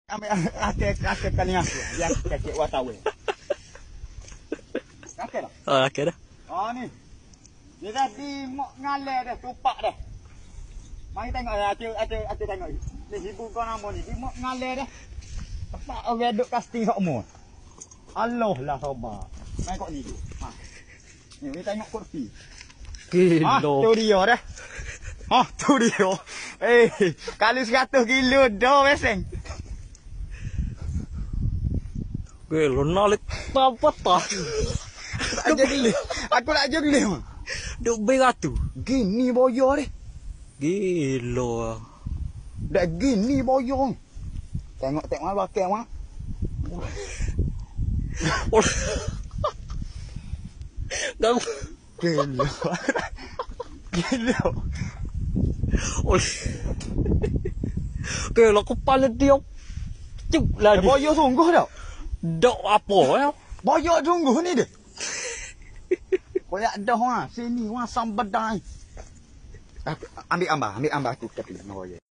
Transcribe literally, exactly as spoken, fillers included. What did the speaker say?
Ambil akak akak kali aku. Ya kecik watawe. Akak dah. Oh, akak dah. Oh ni. Dia dah di mok ngaler dah, tupak dah. Mari tengok dah, acik acik acik tengok. Ni ibu kau nama ni, di mok ngaler dah. Tepak orang duk casting hokmo. Allah lah sobat. Mai kok ni tu. Ha. Ni kita tengok kursi. Kilo. Ha, tu dia dah. Ha, tu dia. Eh, kalau seratus kilo dah beseng. Kilo nalik apa tah? Aja geli. Aku nak aja geli. Duk beratu. Gini boyo ni. Gilo. Dah gini boyo. Tengok tengok apa pakai mak. Gak. Gelo. Gelo. Oleh. Kelo kepala dia. Cuk lagi. Boyo sungguh dah. Dok apa ya? Boyo sungguh ni dia. Koyak dah ha, sini wah sambedai. Ambil ambar, ambil ambar tu tepi boyo.